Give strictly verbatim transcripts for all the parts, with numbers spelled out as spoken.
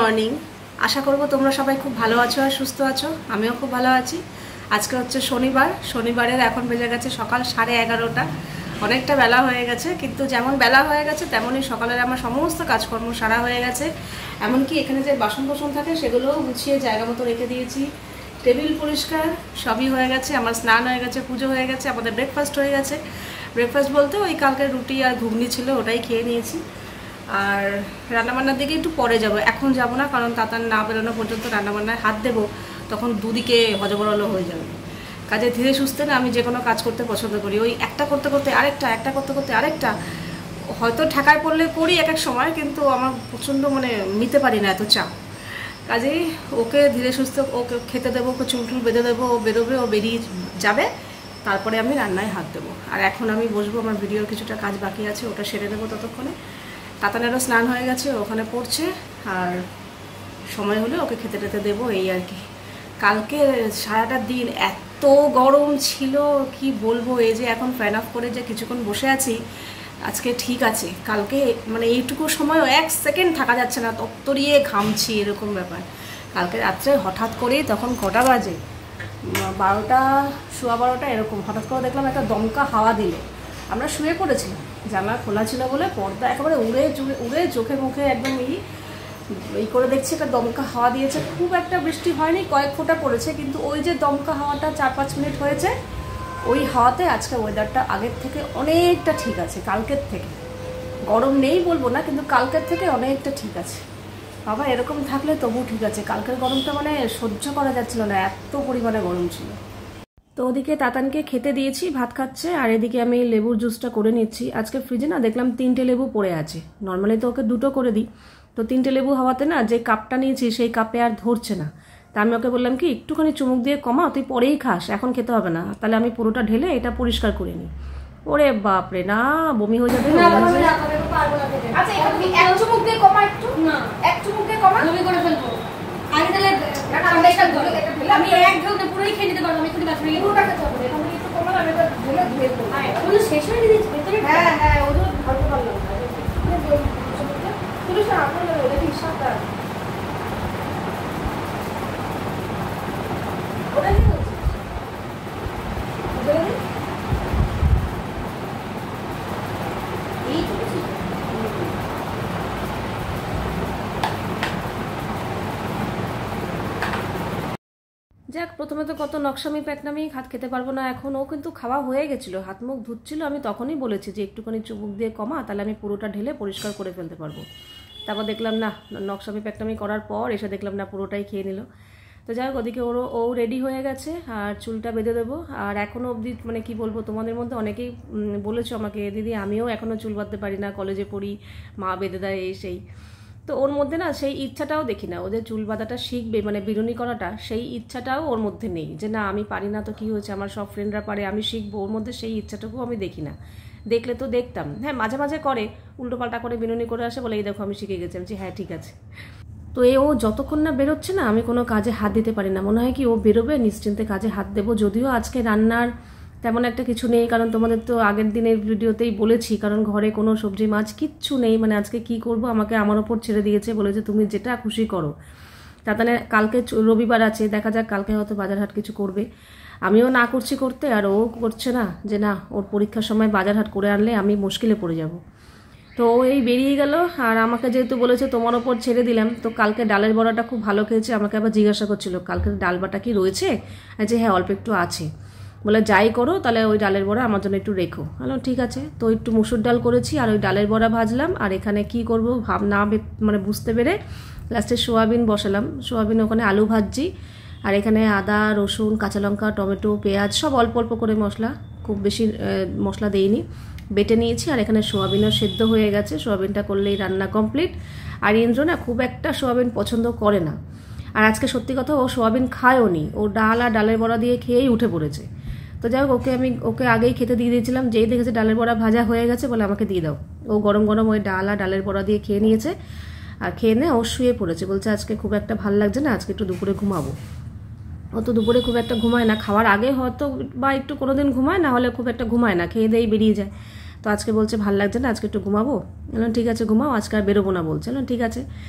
Morning. আশা করব তোমরা সবাই খুব ভালো আছো আর সুস্থ আছো। আমিও খুব ভালো আছি। আজকে হচ্ছে শনিবার। শনিবারের এখন বেজে গেছে সকাল সাড়ে এগারোটা। অনেকটা বেলা হয়ে গেছে, কিন্তু যেমন বেলা হয়ে গেছে তেমনই সকালের আমার সমস্ত কাজকর্ম সারা হয়ে গেছে। এমনকি এখানে যে বাসন কোসন থাকে সেগুলোও গুছিয়ে জায়গা মতো রেখে দিয়েছি। টেবিল পরিষ্কার সবই হয়ে গেছে। আমার স্নান হয়ে গেছে, পুজো হয়ে গেছে, আমাদের ব্রেকফাস্ট হয়ে গেছে। ব্রেকফাস্ট বলতে ওই কালকে রুটি আর ঘুগনি ছিল, ওটাই খেয়ে নিয়েছি। আর রান্নাবান্নার দিকে একটু পরে যাব, এখন যাব না, কারণ তাতার না বেরোনো পর্যন্ত রান্নাবান্নায় হাত দেবো, তখন দুদিকে হজবরল হয়ে যাবে। কাজে ধীরে সুস্থে না আমি যে কোনো কাজ করতে পছন্দ করি। ওই একটা করতে করতে আরেকটা, একটা করতে করতে আরেকটা, হয়তো ঠেকায় পড়লে করি এক এক সময়, কিন্তু আমার প্রচণ্ড মানে নিতে পারি না এত চাপ। কাজেই ওকে ধীরে সুস্থে ওকে খেতে দেবো, ওকে চুল টুল বেঁধে দেবো, ও বেরোবে, ও বেরিয়ে যাবে, তারপরে আমি রান্নায় হাত দেবো। আর এখন আমি বসবো, আমার ভিডিওর কিছুটা কাজ বাকি আছে, ওটা সেরে দেবো ততক্ষণে। তাতানেরও স্নান হয়ে গেছে, ওখানে পড়ছে, আর সময় হলে ওকে খেতে টেতে দেবো, এই আর কি। কালকে সারাটা দিন এত গরম ছিল কি বলবো। এই যে এখন ফ্যান অফ করে যে কিছুক্ষণ বসে আছি, আজকে ঠিক আছে। কালকে মানে এইটুকু সময়ও এক সেকেন্ড থাকা যাচ্ছে না, তত্তরিয়ে ঘামছি, এরকম ব্যাপার। কালকে রাত্রে হঠাৎ করেই, তখন কটা বাজে, বারোটা সোয়া বারোটা এরকম, হঠাৎ করে দেখলাম একটা দমকা হাওয়া দিল। আমরা শুয়ে পড়েছিলাম, জানলা খোলা ছিল বলে পর্দা একেবারে উড়ে উড়ে চোখে মুখে একদম এই এই করে দেখছি একটা দমকা হাওয়া দিয়েছে। খুব একটা বৃষ্টি হয়নি, কয়েক ফোঁটা পড়েছে, কিন্তু ওই যে দমকা হাওয়াটা চার পাঁচ মিনিট হয়েছে, ওই হাওয়াতে আজকে ওয়েদারটা আগের থেকে অনেকটা ঠিক আছে। কালকের থেকে গরম নেই বলবো না, কিন্তু কালকের থেকে অনেকটা ঠিক আছে। বাবা এরকম থাকলে তবু ঠিক আছে, কালকের গরমটা মানে সহ্য করা যাচ্ছিল না, এত পরিমাণে গরম ছিল। তো ওদিকে তাতানকে খেতে দিয়েছি, ভাত খাচ্ছে, আর এদিকে আমি লেবুর জুসটা করে নিচ্ছি। আজকে ফ্রিজে না দেখলাম তিনটে লেবু পড়ে আছে, নর্মালি তো ওকে দুটো করে দিই, তো তিনটে লেবু হওয়াতে না যে কাপটা নিয়েছি সেই কাপে আর ধরছে না। তা আমি ওকে বললাম কি একটুখানি চুমুক দিয়ে কমাও, তুই পরেই খাস, এখন খেতে হবে না, তাহলে আমি পুরোটা ঢেলে এটা পরিষ্কার করে নিই। ওরে বাপরে, না বমি হয়ে যাবে। আমি এক ঢোক পুরোই খেয়ে নিতে পারবো, আমি একটু বাথরুমে গিয়ে পুরোটা খেতে হবে। এখন একটু কমাল, আমি এবার ঢেলে ধুয়ে দেবো। হ্যাঁ, ওগুলো শেষ হয়ে দিয়েছি ভেতরে। হ্যাঁ হ্যাঁ, ওগুলো ধরতে পারলাম না। পুলিশ আপনার ওটা ঠিক সাবধান। ওটা কি হচ্ছে? এই তো যাক, প্রথমে তো কত নকশামি প্যাটনামি, হাত খেতে পারবো না এখন। ও কিন্তু খাওয়া হয়ে গেছিলো, হাত মুখ ধুচ্ছিল, আমি তখনই বলেছি যে একটুখানি চুমুক দিয়ে কমা, তাহলে আমি পুরোটা ঢেলে পরিষ্কার করে ফেলতে পারবো। তারপর দেখলাম না, নকশামি প্যাটনামি করার পর এসে দেখলাম না, পুরোটাই খেয়ে নিল। তো যাই হোক, ওদিকে ওরও ও রেডি হয়ে গেছে, আর চুলটা বেঁধে দেবো। আর এখনও অবধি মানে কি বলবো, তোমাদের মধ্যে অনেকেই বলেছো আমাকে, দিদি আমিও এখনও চুল বাঁধতে পারি না, কলেজে পড়ি, মা বেঁধে দেয় এই সেই। তো ওর মধ্যে না সেই ইচ্ছাটাও দেখি না, ও যে চুল বাঁধাটা শিখবে মানে বিরুনি করাটা, সেই ইচ্ছাটাও ওর মধ্যে নেই, যে না আমি পারি না তো কি হয়েছে, আমার সব ফ্রেন্ডরা পারে, আমি শিখবো। ওর মধ্যে সেই ইচ্ছাটুকু আমি দেখি না। দেখলে তো দেখতাম, হ্যাঁ মাঝে মাঝে করে, উল্টো পাল্টা করে বিনুনি করে আসে, বলে এই দেখো আমি শিখে গেছি। আমি হ্যাঁ ঠিক আছে। তো এ ও যতক্ষণ না বেরোচ্ছে না, আমি কোনো কাজে হাত দিতে পারি না। মনে হয় কি ও বেরোবে নিশ্চিন্তে কাজে হাত দেবো। যদিও আজকে রান্নার তেমন একটা কিছু নেই, কারণ তোমাদের তো আগের দিনের ভিডিওতেই বলেছি, কারণ ঘরে কোনো সবজি মাছ কিচ্ছু নেই। মানে আজকে কি করব, আমাকে আমার ওপর ছেড়ে দিয়েছে, বলেছে তুমি যেটা খুশি করো। তাতে কালকে রবিবার আছে, দেখা যাক কালকে হয়তো বাজার হাট কিছু করবে। আমিও না করছি করতে, আর ও করছে না, যে না ওর পরীক্ষার সময় বাজার হাট করে আনলে আমি মুশকিলে পড়ে যাব। তো ও এই বেরিয়ে গেল, আর আমাকে যেহেতু বলেছে তোমার ওপর ছেড়ে দিলাম, তো কালকে ডালের বড়াটা খুব ভালো খেয়েছে। আমাকে আবার জিজ্ঞাসা করছিল কালকে ডাল বাটা কি রয়েছে, যে হ্যাঁ অল্প একটু আছে। বলে যাই করো তাহলে ওই ডালের বড়া আমার জন্য একটু রেখো। বললাম ঠিক আছে। তো একটু মুসুর ডাল করেছি, আর ওই ডালের বড়া ভাজলাম, আর এখানে কি করব ভাব না মানে বুঝতে পেরে লাস্টে সোয়াবিন বসালাম। সোয়াবিন ওখানে আলু ভাজছি, আর এখানে আদা রসুন কাঁচা লঙ্কা টমেটো পেঁয়াজ সব অল্প অল্প করে, মশলা খুব বেশি মশলা দেইনি, বেটে নিয়েছি। আর এখানে সোয়াবিনও সেদ্ধ হয়ে গেছে, সোয়াবিনটা করলেই রান্না কমপ্লিট। আর ইন্দ্র না খুব একটা সোয়াবিন পছন্দ করে না, আর আজকে সত্যি কথা ও সোয়াবিন খায়ও নি, ও ডাল আর ডালের বড়া দিয়ে খেয়েই উঠে পড়েছে। তো যাই হোক, ওকে আমি ওকে আগেই খেতে দিয়ে দিয়েছিলাম, যেই দেখেছে ডালের বড়া ভাজা হয়ে গেছে বলে আমাকে দিয়ে দাও। ও গরম গরম ওই ডাল আর ডালের বড়া দিয়ে খেয়ে নিয়েছে, আর খেয়ে নিয়ে ও শুয়ে পড়েছে। বলছে আজকে খুব একটা ভাল লাগছে না, আজকে একটু দুপুরে ঘুমাবো। ও তো দুপুরে খুব একটা ঘুমায় না, খাওয়ার আগে হয়তো বা একটু কোনোদিন ঘুমায়, না হলে খুব একটা ঘুমায় না, খেয়ে দিয়েই বেরিয়ে যায়। তো আজকে বলছে ভাল লাগছে না, আজকে একটু ঘুমাবো। বললাম ঠিক আছে ঘুমাও, আজকে আর বেরোবো না বলছে। বললাম ঠিক আছে।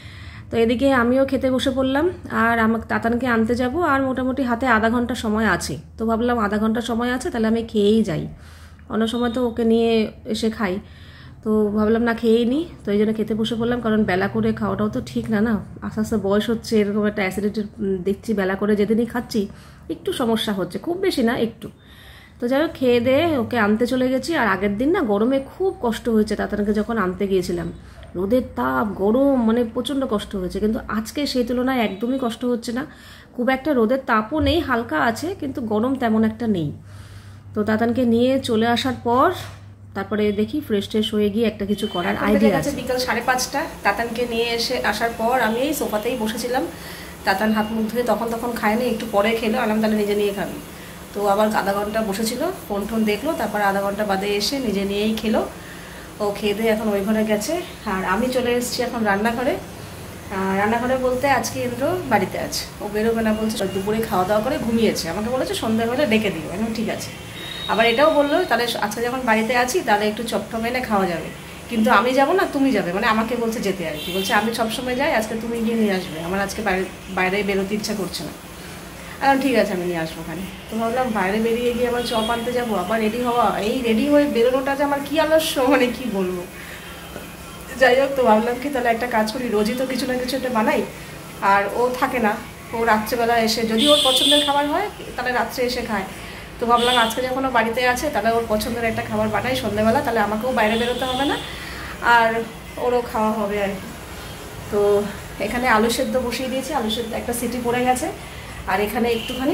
তো এদিকে আমিও খেতে বসে পড়লাম, আর আমাকে তাতানকে আনতে যাব, আর মোটামুটি হাতে আধা ঘন্টা সময় আছে। তো ভাবলাম আধা ঘন্টা সময় আছে, তাহলে আমি খেয়েই যাই, অন্য সময় তো ওকে নিয়ে এসে খাই। তো ভাবলাম না খেয়েই নিই, তো এই জন্য খেতে বসে পড়লাম, কারণ বেলা করে খাওয়াটাও তো ঠিক না না, আস্তে আস্তে বয়স হচ্ছে, এরকম একটা অ্যাসিডিটি দেখছি বেলা করে যেদিনই খাচ্ছি একটু সমস্যা হচ্ছে, খুব বেশি না একটু। তো যাই হোক খেয়ে দিয়ে ওকে আনতে চলে গেছি। আর আগের দিন না গরমে খুব কষ্ট হয়েছে তাতানকে যখন আনতে গিয়েছিলাম, রোদের তাপ গরম মানে প্রচণ্ড কষ্ট হয়েছে, কিন্তু আজকে সেই তুলনায় একদমই কষ্ট হচ্ছে না, খুব একটা রোদের তাপও নেই, হালকা আছে কিন্তু গরম তেমন একটা নেই। তো তাতানকে নিয়ে চলে আসার পর তারপরে দেখি ফ্রেশ ট্রেশ হয়ে গিয়ে একটা কিছু করার আইডিয়া আছে। বিকাল সাড়ে পাঁচটা, তাতানকে নিয়ে এসে আসার পর আমি এই সোফাতেই বসেছিলাম। তাতান হাত মুখ ধুয়ে তখন তখন খায়নি, একটু পরে খেলো, আলাম তাহলে নিজে নিয়ে খাবি। তো আবার আধা ঘন্টা বসেছিল, ফোন টোন দেখলো, তারপর আধা ঘন্টা বাদে এসে নিজে নিয়েই খেলো। ও খেয়ে দিয়ে এখন ওই ঘরে গেছে, আর আমি চলে এসেছি এখন রান্নাঘরে। রান্নাঘরে বলতে আজকে ইন্দ্র বাড়িতে আছে, ও বেরোবে না বলছে, দুপুরে খাওয়া দাওয়া করে ঘুমিয়েছে, আমাকে বলেছে সন্ধ্যাবেলা ডেকে দিও, এখন ঠিক আছে। আবার এটাও বললো তাহলে আজকে যখন বাড়িতে আছি তাহলে একটু চপটপ এনে খাওয়া যাবে, কিন্তু আমি যাব না তুমি যাবে, মানে আমাকে বলছে যেতে আর কি, বলছে আমি সবসময় যাই, আজকে তুমি গিয়ে নিয়ে আসবে, আমার আজকে বাইরে বাইরে বেরোতে ইচ্ছা করছে না। এখন ঠিক আছে আমি নিয়ে আসবো ওখানে। তো ভাবলাম বাইরে বেরিয়ে গিয়ে আবার চপ আনতে যাবো, আবার রেডি হওয়া, এই রেডি হয়ে বেরোনোটা যে আমার কী আলস্য, মানে কি বলবো। যাই হোক, তো ভাবলাম কি তাহলে একটা কাজ করি, রোজই তো কিছু না কিছু একটা বানাই, আর ও থাকে না, ও রাত্রেবেলা এসে যদি ওর পছন্দের খাবার হয় তাহলে রাত্রে এসে খায়। তো ভাবলাম আজকে যখন ও বাড়িতে আছে তাহলে ওর পছন্দের একটা খাবার বানাই সন্ধ্যাবেলা, তাহলে আমাকেও বাইরে বেরোতে হবে না আর ওরও খাওয়া হবে আর কি। তো এখানে আলু সেদ্ধ বসিয়ে দিয়েছি, আলু সেদ্ধ একটা সিটি পড়ে গেছে, আর এখানে একটুখানি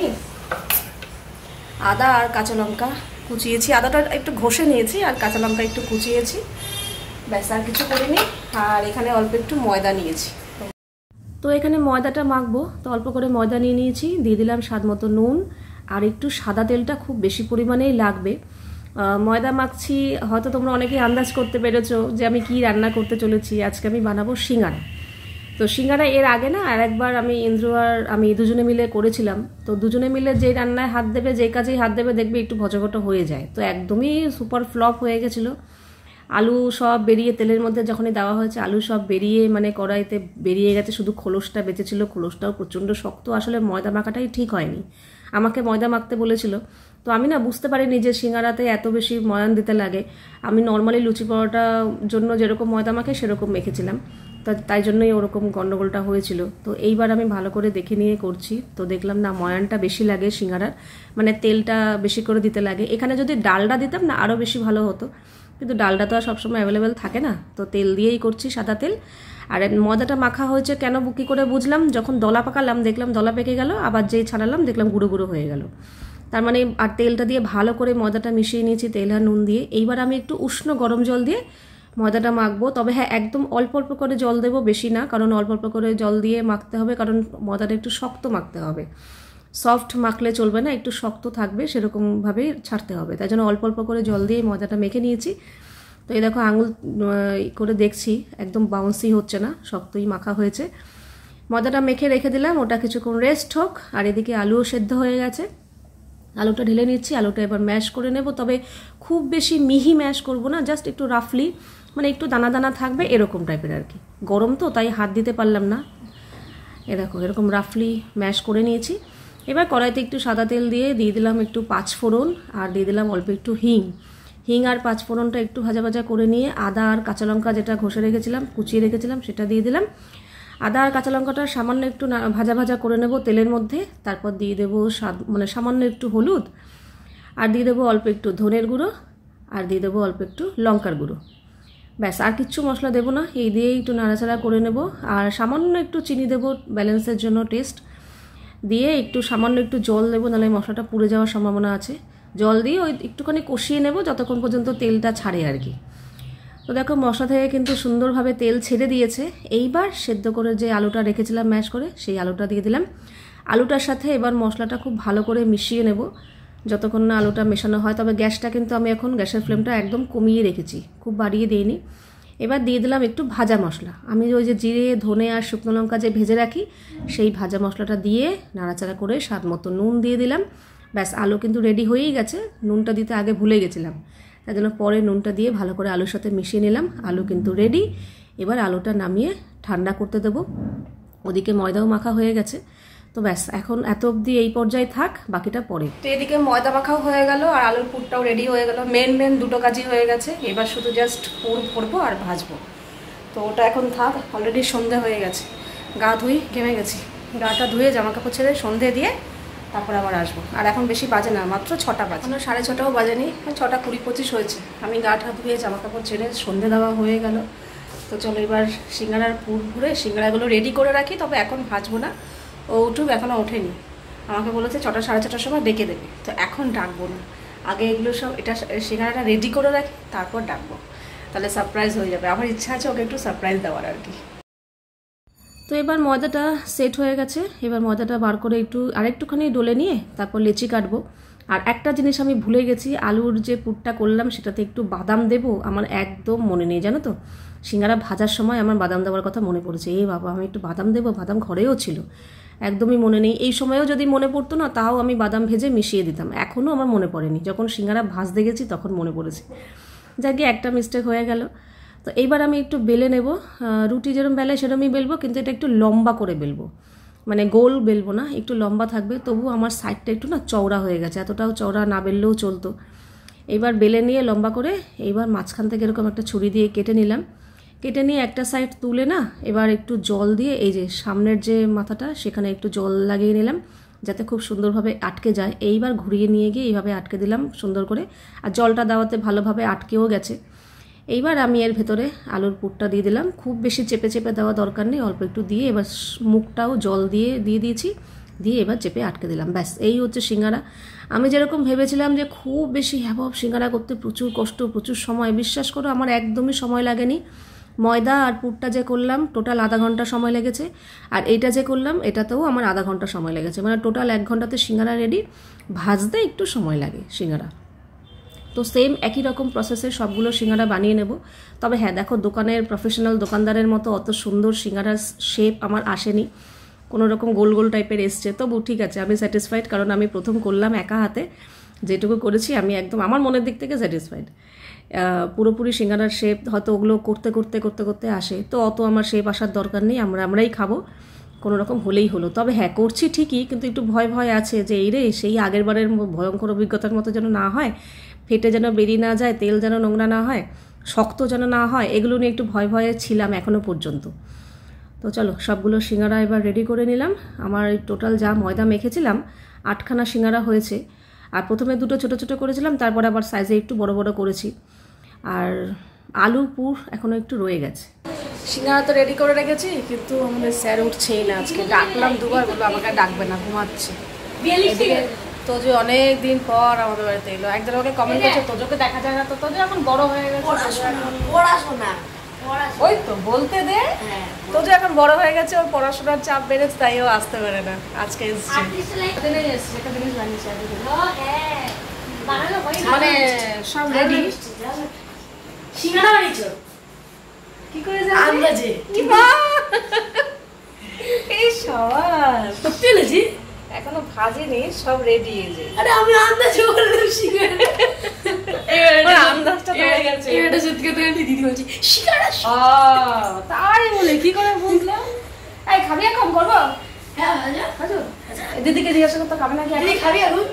আদা আর কাঁচা লঙ্কা কুচিয়েছি, আদাটা একটু ঘষে নিয়েছি আর কাঁচা লঙ্কা একটু কুচিয়েছি, ব্যাস আর কিছু করিনি। আর এখানে অল্প একটু ময়দা নিয়েছি, তো এখানে ময়দাটা মাখবো, তো অল্প করে ময়দা নিয়ে নিয়েছি, দিয়ে দিলাম স্বাদ মতো নুন, আর একটু সাদা তেলটা খুব বেশি পরিমাণেই লাগবে। ময়দা মাখছি, হয়তো তোমরা অনেকেই আন্দাজ করতে পেরেছো যে আমি কি রান্না করতে চলেছি। আজকে আমি বানাবো সিঙ্গারা। তো সিঙ্গারা এর আগে না আর একবার আমি ইন্দ্র আর আমি দুজনে মিলে করেছিলাম, তো দুজনে মিলে যে রান্নায় হাত দেবে, যে কাজেই হাত দেবে দেখবে একটু ভজঘট হয়ে যায়, তো একদমই সুপার ফ্লপ হয়ে গেছিলো। আলু সব বেরিয়ে তেলের মধ্যে যখনই দেওয়া হয়েছে আলু সব বেরিয়ে মানে কড়াইতে বেরিয়ে গেছে, শুধু খোলসটা বেঁচেছিল, খোলসটাও প্রচণ্ড শক্ত, আসলে ময়দা মাখাটাই ঠিক হয়নি, আমাকে ময়দা মাখতে বলেছিল। তো আমি না বুঝতে পারিনি যে সিঙ্গারাতে এত বেশি ময়ান দিতে লাগে, আমি নর্মালি লুচি পরোটার জন্য যেরকম ময়দা মাখে সেরকম মেখেছিলাম, তা তাই জন্যই ওরকম গন্ডগোলটা হয়েছিল। তো এইবার আমি ভালো করে দেখে নিয়ে করছি, তো দেখলাম না ময়ানটা বেশি লাগে সিঙ্গারার, মানে তেলটা বেশি করে দিতে লাগে। এখানে যদি ডালডা দিতাম না আরও বেশি ভালো হতো, কিন্তু ডালটা তো আর সবসময় অ্যাভেলেবেল থাকে না, তো তেল দিয়েই করছি, সাদা তেল। আর ময়দাটা মাখা হয়েছে কেন বুকি করে বুঝলাম, যখন দলা পাকালাম দেখলাম দলা পেকে গেল, আবার যেই ছাড়ালাম দেখলাম গুঁড়ো গুঁড়ো হয়ে গেল, তার মানে আর তেলটা দিয়ে ভালো করে ময়দাটা মিশিয়ে নিয়েছি তেল আর নুন দিয়ে। এইবার আমি একটু উষ্ণ গরম জল দিয়ে ময়দাটা মাখবো, তবে হ্যাঁ একদম অল্প অল্প করে জল দেবো, বেশি না, কারণ অল্প অল্প করে জল দিয়ে মাখতে হবে, কারণ ময়দাটা একটু শক্ত মাখতে হবে, সফট মাখলে চলবে না, একটু শক্ত থাকবে সেরকমভাবেই ছাড়তে হবে, তাই জন্য অল্প অল্প করে জল দিয়ে ময়দাটা মেখে নিয়েছি। তো এই দেখো আঙুল করে দেখছি একদম বাউন্সি হচ্ছে না, শক্তই মাখা হয়েছে। ময়দাটা মেখে রেখে দিলাম, ওটা কিছুক্ষণ রেস্ট হোক। আর এদিকে আলুও সেদ্ধ হয়ে গেছে, আলুটা ঢেলে নিচ্ছি, আলুটা এবার ম্যাশ করে নেব, তবে খুব বেশি মিহি ম্যাশ করব না, জাস্ট একটু রাফলি, মানে একটু দানা দানা থাকবে এরকম টাইপের আর কি, গরম তো তাই হাত দিতে পারলাম না। এ দেখো এরকম রাফলি ম্যাশ করে নিয়েছি। এবার কড়াইতে একটু সাদা তেল দিয়ে দিয়ে দিলাম একটু পাঁচ ফোড়ন, আর দিয়ে দিলাম অল্প একটু হিং। হিং আর পাঁচ ফোড়নটা একটু ভাজা ভাজা করে নিয়ে আদা আর কাঁচা লঙ্কা যেটা ঘষে রেখেছিলাম, কুচিয়ে রেখেছিলাম, সেটা দিয়ে দিলাম। আদা আর কাঁচা লঙ্কাটা সামান্য একটু ভাজা ভাজা করে নেব তেলের মধ্যে, তারপর দিয়ে দেবো স্বাদ মানে সামান্য একটু হলুদ, আর দিয়ে দেবো অল্প একটু ধনের গুঁড়ো, আর দিয়ে দেবো অল্প একটু লঙ্কার গুঁড়ো, ব্যাস আর কিচ্ছু মশলা দেবো না, এই দিয়েই একটু নাড়াচাড়া করে নেব। আর সামান্য একটু চিনি দেবো ব্যালেন্সের জন্য, টেস্ট দিয়ে একটু সামান্য একটু জল দেবো, নাহলে মশলাটা পুড়ে যাওয়ার সম্ভাবনা আছে। জল দিয়ে ওই একটুখানি কষিয়ে নেব যতক্ষণ পর্যন্ত তেলটা ছাড়ে আর কি। তো দেখো মশলা থেকে কিন্তু সুন্দরভাবে তেল ছেড়ে দিয়েছে। এইবার সেদ্ধ করে যে আলুটা রেখেছিলাম ম্যাশ করে, সেই আলুটা দিয়ে দিলাম। আলুটার সাথে এবার মশলাটা খুব ভালো করে মিশিয়ে নেব যতক্ষণ না আলুটা মেশানো হয়। তবে গ্যাসটা কিন্তু আমি এখন গ্যাসের ফ্লেমটা একদম কমিয়ে রেখেছি, খুব বাড়িয়ে দিইনি। এবার দিয়ে দিলাম একটু ভাজা মশলা, আমি ওই যে জিরে ধনে আর শুকনো লঙ্কা যে ভেজে রাখি সেই ভাজা মশলাটা দিয়ে নাড়াচাড়া করে স্বাদ মতো নুন দিয়ে দিলাম। ব্যাস আলু কিন্তু রেডি হয়েই গেছে, নুনটা দিতে আগে ভুলে গেছিলাম, তাই জন্য পরে নুনটা দিয়ে ভালো করে আলুর সাথে মিশিয়ে নিলাম। আলু কিন্তু রেডি। এবার আলুটা নামিয়ে ঠান্ডা করতে দেবো। ওদিকে ময়দাও মাখা হয়ে গেছে। তো ব্যাস এখন এত অবধি এই পর্যায়ে থাক, বাকিটা পরে। তো এদিকে ময়দা মাখাও হয়ে গেল আর আলুর পুরটাও রেডি হয়ে গেল। মেন মেন দুটো কাজই হয়ে গেছে, এবার শুধু জাস্ট পুর ভরবো আর ভাজবো। তো ওটা এখন থাক, অলরেডি সন্ধে হয়ে গেছে। গা ধুই, ঘেমে গেছি। গাটা ধুয়ে জামা কাপড় ছেড়ে সন্ধে দিয়ে তারপর আবার আসবো। আর এখন বেশি বাজে না, মাত্র ছটা বাজে, এখনো সাড়ে ছটাও বাজেনি, ছটা কুড়ি পঁচিশ হয়েছে। আমি গাটা ধুয়ে জামা কাপড় ছেড়ে সন্ধে দেওয়া হয়ে গেল। তো চলো এবার সিঙ্গারার পুর ভরে সিঙ্গারাগুলো রেডি করে রাখি, তবে এখন ভাজবো না। ও উঠুক, এখনও ওঠেনি। আমাকে বলেছে ছটা সাড়ে ছটার সময় ডেকে দেবে, তো এখন ডাকবো না। আগে এগুলো সব এটা সিঙ্গারাটা রেডি করে রাখি, তারপর ডাকবো, তাহলে সারপ্রাইজ হয়ে যাবে। আমার ইচ্ছা আছে ওকে একটু সারপ্রাইজ দেওয়ার আর কি। তো এবার ময়দাটা সেট হয়ে গেছে, এবার ময়দাটা বার করে একটু আরেকটুখানি ডলে নিয়ে তারপর লেচি কাটবো। আর একটা জিনিস আমি ভুলে গেছি, আলুর যে পুরটা করলাম সেটাতে একটু বাদাম দেবো, আমার একদম মনে নেই জানো তো। সিঙ্গারা ভাজার সময় আমার বাদাম দেওয়ার কথা মনে পড়েছে, এই বাবা আমি একটু বাদাম দেবো, বাদাম ঘরেও ছিল, একদমই মনে নেই। এই সময়ও যদি মনে পড়তো না, তাও আমি বাদাম ভেজে মিশিয়ে দিতাম, এখনও আমার মনে পড়েনি। যখন সিঙ্গারা ভাজতে গেছি তখন মনে পড়েছে। যাকে একটা মিস্টেক হয়ে গেল। তো এইবার আমি একটু বেলে নেব, রুটি যেরকম বেলে সেরকমই বেলবো, কিন্তু এটা একটু লম্বা করে বেলবো, মানে গোল বেলবো না, একটু লম্বা থাকবে। তবু আমার সাইডটা একটু না চওড়া হয়ে গেছে, এতটাও চওড়া না বেললেও চলতো। এইবার বেলে নিয়ে লম্বা করে এইবার মাঝখান থেকে এরকম একটা ছুরি দিয়ে কেটে নিলাম। কেটে নিয়ে একটা সাইড তুলে না এবার একটু জল দিয়ে এই যে সামনের যে মাথাটা সেখানে একটু জল লাগিয়ে নিলাম, যাতে খুব সুন্দরভাবে আটকে যায়। এইবার ঘুরিয়ে নিয়ে গিয়ে এইভাবে আটকে দিলাম সুন্দর করে, আর জলটা দেওয়াতে ভালোভাবে আটকেও গেছে। এইবার আমি এর ভেতরে আলুর পুরটা দিয়ে দিলাম, খুব বেশি চেপে চেপে দেওয়া দরকার নেই, অল্প একটু দিয়ে এবার মুখটাও জল দিয়ে দিয়ে দিয়েছি, দিয়ে এবার চেপে আটকে দিলাম। ব্যাস এই হচ্ছে সিঙ্গারা। আমি যেরকম ভেবেছিলাম যে খুব বেশি হ্যাবব সিঙ্গারা করতে প্রচুর কষ্ট, প্রচুর সময়, বিশ্বাস করো আমার একদমই সময় লাগেনি। ময়দা আর পুরটা যে করলাম টোটাল আধা ঘন্টা সময় লেগেছে, আর এইটা যে করলাম এটাতেও আমার আধা ঘন্টা সময় লেগেছে, মানে টোটাল এক ঘন্টাতে সিঙ্গারা রেডি। ভাজতে একটু সময় লাগে সিঙ্গারা। তো সেম একই রকম প্রসেসে সবগুলো সিঙ্গারা বানিয়ে নেব। তবে হ্যাঁ দেখো, দোকানের প্রফেশনাল দোকানদারের মতো অত সুন্দর সিঙ্গারার শেপ আমার আসেনি, কোনো রকম গোল গোল টাইপের এসছে। তবু ঠিক আছে, আমি স্যাটিসফাইড, কারণ আমি প্রথম করলাম একা হাতে, যেটুকু করেছি আমি একদম আমার মনের দিক থেকে স্যাটিসফাইড। পুরোপুরি সিঙ্গারার শেপ হয়তো ওগুলো করতে করতে করতে করতে আসে, তো অত আমার শেপ আসার দরকার নেই, আমরা আমরাই খাবো, কোনো রকম হলেই হলো। তবে হ্যাঁ করছি ঠিকই, কিন্তু একটু ভয় ভয় আছে যে এই রে সেই আগের বারের ভয়ঙ্কর অভিজ্ঞতার মতো যেন না হয়, ফেটে যেন বেরিয়ে না যায়, তেল যেন নোংরা না হয়, শক্ত যেন না হয়, এগুলো নিয়ে একটু ভয় ভয়ে ছিলাম এখনও পর্যন্ত। তো চলো সবগুলো সিঙ্গারা এবার রেডি করে নিলাম। আমার টোটাল যা ময়দা মেখেছিলাম আটখানা সিঙ্গারা হয়েছে। আর প্রথমে দুটো ছোটো ছোটো করেছিলাম, তারপর আবার সাইজে একটু বড় বড় করেছি। আর আলু পুর এখনও একটু রয়ে গেছে। সিঙ্গারা তো রেডি করে রেখেছি, কিন্তু আমাদের স্যার উঠছেই না আজকে। ডাকলাম দুবার, বললো আমাকে ডাকবে না, ঘুমাচ্ছে। তোজো অনেক দিন পর আমাদের বাড়িতে এলো। একজন আমাকে কমেন্ট করছে তোজোকে দেখা যায় না, তো তোজো এখন বড় হয়ে গেছে, পড়াশোনা ওই তো বলতে দে, তোজো এখন বড় হয়ে গেছে, ওর পড়াশোনার চাপ বেড়েছে, তাই ও আসতে পারে না। আজকে মানে সব রেডি। সিঙ্গারা বানিয়েছো কি করে আন্দাজে? এই সবার সত্যি বলেছি, এখনো ভাজিনি, সব রেডি। আরে আমি আন্দাজ করলাম সিঙ্গারা, এবার আন্দাজটা হয়ে গেছে। এটা সত্যি কথা দিদি বলছি সিঙ্গারা। ও তাই বলে কি করে বুঝলাম? এই খাবি এখন করবো? হ্যাঁ আচ্ছা আচ্ছা দিদিকে জিজ্ঞাসা করতে, খাবে নাকি? দিদি খাবি এখন?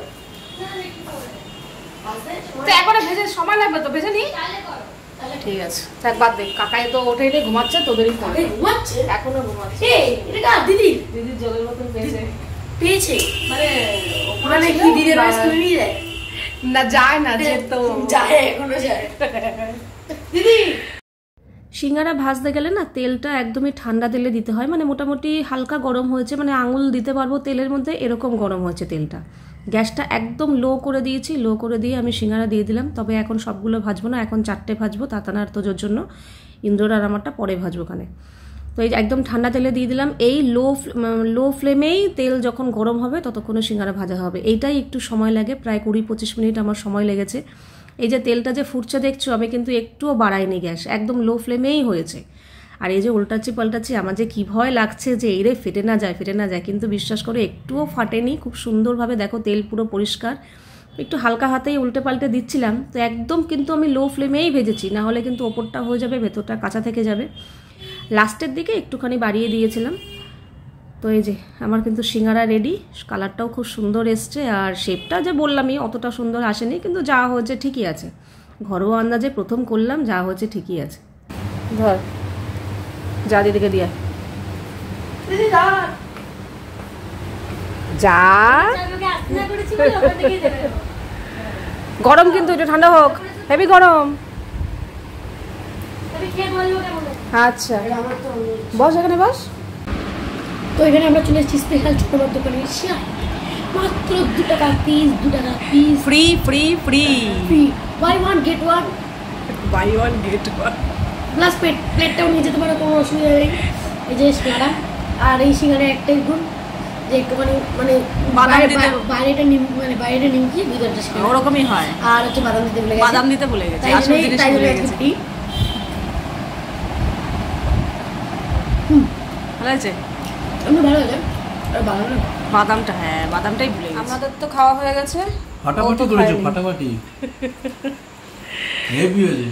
তো এখন ভেজে সময় লাগবে, তো ভেজে নি। ঠিক আছে থাক, বাদ দে। কাকাই তো ওঠে নি, ঘুমাচ্ছে, তোদেরই ফোন ঘুমাচ্ছে, এখনো ঘুমাচ্ছে। এই এটা কার দিদি? দিদির জলের বোতল পেয়েছে। পেয়েছে মানে মানে কি দিদির বাস করে নিয়ে যায়? না যায় না, যে তো যায়, এখনো যায়। দিদি সিঙ্গারা ভাজতে গেলে না তেলটা একদমই ঠান্ডা তেলে দিতে হয়, মানে মোটামুটি হালকা গরম হয়েছে, মানে আঙুল দিতে পারবো তেলের মধ্যে এরকম গরম হয়েছে তেলটা। গ্যাসটা একদম লো করে দিয়েছি, লো করে দিয়ে আমি সিঙ্গারা দিয়ে দিলাম। তবে এখন সবগুলো ভাজবো না, এখন চারটে ভাজবো, তাতানার তোজোর জন্য, ইন্দ্রর আর আমারটা পরে ভাজবো ওখানে। তো এই একদম ঠান্ডা তেলে দিয়ে দিলাম। এই লো লো ফ্লেমেই তেল যখন গরম হবে ততক্ষণে সিঙ্গারা ভাজা হবে। এইটাই একটু সময় লাগে, প্রায় কুড়ি পঁচিশ মিনিট আমার সময় লেগেছে। এই যে তেলটা যে ফুটছে দেখছো, আমি কিন্তু একটুও বাড়াইনি গ্যাস, একদম লো ফ্লেমেই হয়েছে। আর এই যে উল্টাচ্ছি পাল্টাচ্ছি, আমার যে কী ভয় লাগছে যে এই রে ফেটে না যায় ফেটে না যায়, কিন্তু বিশ্বাস করে একটুও ফাটেনি, খুব সুন্দরভাবে দেখো তেল পুরো পরিষ্কার। একটু হালকা হাতেই উল্টে পাল্টে দিচ্ছিলাম, তো একদম কিন্তু আমি লো ফ্লেমেই ভেজেছি, না হলে কিন্তু ওপরটা হয়ে যাবে, ভেতরটা কাঁচা থেকে যাবে। লাস্টের দিকে একটুখানি বাড়িয়ে দিয়েছিলাম, তো এই যে আমার কিন্তু সিঙ্গারা রেডি, কালারটাও খুব সুন্দর এসছে, আর শেপটা যে বললামই অতটা সুন্দর আসেনি, কিন্তু যা হচ্ছে ঠিকই আছে। ঘরোয়া আন্দাজে প্রথম করলাম, যা হচ্ছে ঠিকই আছে। ধর যা দিদিকে দিয়ে যা। গরম কিন্তু, এটা ঠান্ডা হোক, হেভি গরম। আচ্ছা বস, এখানে বস। তো এখানে আমরা চলে এসেছি স্পেশাল ছোট বড় দোকানে, মাত্র দু টাকা পিস, দু টাকা piece, free free free free, buy one get one, buy one get one. Plus plate প্লেটটাও নিয়ে যেতে পারো, কোনো অসুবিধা নেই। এই যে সিঙ্গারা, আর এই সিঙ্গারা একটাই গুণ যে একটুখানি মানে বাইরেটা নিম মানে বাইরেটা নিমকি ভিতরটা সিঙ্গারা ওরকমই হয়, আর হচ্ছে বাদাম দিতে ভুলে গেছি, বাদাম দিতে ভুলে গেছি, তাই আসল জিনিস তাই ভুলে জন্য গেছি। ফ্রি। হুম ভালো আছে, এমনি ভালো আছে, আর বাদাম বাদামটা, হ্যাঁ বাদামটাই ভুলে গেছি। আমাদের তো খাওয়া হয়ে গেছে, ফাটাফাটি করেছে, ফাটাফাটি হেভি হয়েছে।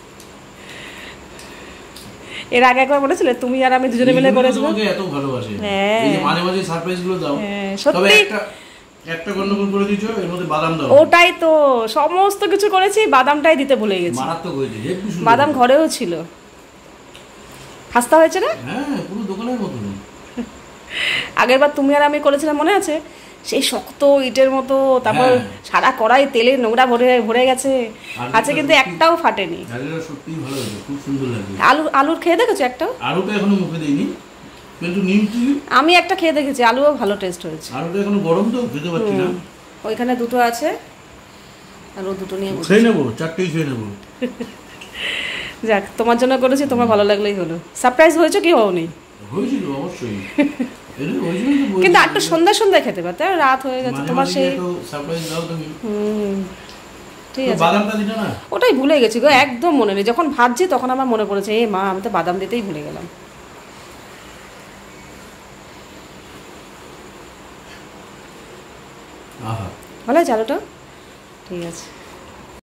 এর আগে একবার মনে ছিল তুমি আর আমি দুজনে মিলে করেছিলাম, তোমাকে এত ভালোবাসে, হ্যাঁ এই যে মাঝে মাঝে সারপ্রাইজ গুলো দাও, হ্যাঁ তবে সত্যি একটা একটা গন্ডগোল করে দিয়েছো, এর মধ্যে বাদাম দাও। ওটাই তো, সমস্ত কিছু করেছি, বাদামটাই দিতে ভুলে গেছি। মারাত্মক হয়েছে, হেভি সুন্দর। বাদাম ঘরেও ছিল, খাস্তা হয়েছে না? হ্যাঁ পুরো দোকানের মতো। আগেরবার তুমি আর আমি করেছিলাম মনে আছে, সেই শক্ত ইটের মতো, তারপর সারা কড়াই তেলে নোংরা ভরে ভরে গেছে, আছে কিন্তু একটাও ফাটেনি। ডালিটা সত্যি ভালো হয়েছে, খুব সুন্দর লাগে। আলু আলুর খেয়ে দেখেছো একটাও? আলুটা এখনো মুখে দেইনি, কিন্তু নিমকি আমি একটা খেয়ে দেখেছি, আলুও ভালো টেস্ট হয়েছে। আলুটা এখনো গরম তো খেতে পারছি না। ওইখানে দুটো আছে, আর ও দুটো নিয়ে খেয়ে নেবো, চারটেই খেয়ে নেবো। যাক, তোমার জন্য করেছি, তোমার ভালো লাগলেই হলো। সারপ্রাইজ হয়েছে কি হওনি? হয়েছিল অবশ্যই, কিন্তু একটু সন্ধ্যা সন্ধ্যা খেতে পারতে, রাত হয়ে গেছে তোমার সেই। সারপ্রাইজ দাও তুমি। হুম ঠিক আছে, বাদামটা দিতে না, ওটাই ভুলে গেছি গো, একদম মনে নেই। যখন ভাবছি তখন আমার মনে পড়েছে, এ মা আমি তো বাদাম দিতেই ভুলে গেলাম। আহা ভালো আছে আলুটা, ঠিক আছে।